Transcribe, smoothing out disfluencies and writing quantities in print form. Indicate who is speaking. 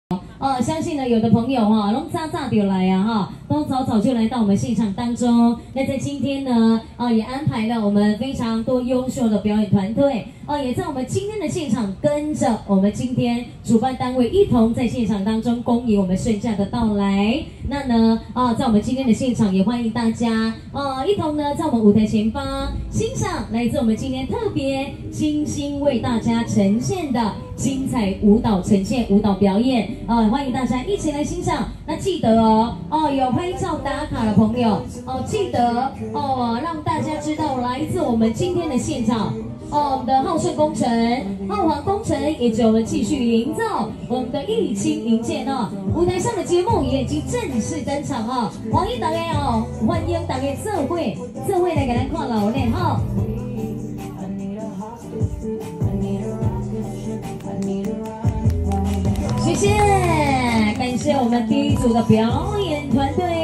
Speaker 1: 相信呢，有的朋友哈，都早就来呀哈，都早就来到我们现场当中。那在今天呢，也安排了我们非常多优秀的表演团队，也在我们今天的现场跟着我们今天主办单位一同在现场当中恭迎我们盛夏的到来。那呢，在我们今天的现场也欢迎大家，一同呢在我们舞台前方欣赏来自我们今天特别精心为大家呈现的精彩舞蹈呈现舞蹈表演，欢迎大家一起来欣赏。那记得有拍照打卡的朋友记得让大家知道来自我们今天的现场。我们的浩顺工程、浩华工程，以及我们继续营造我们的疫情营建舞台上的节目也已经正式登场欢迎大家欢迎大家做会来给咱看老练谢谢，感谢我们第一组的表演团队。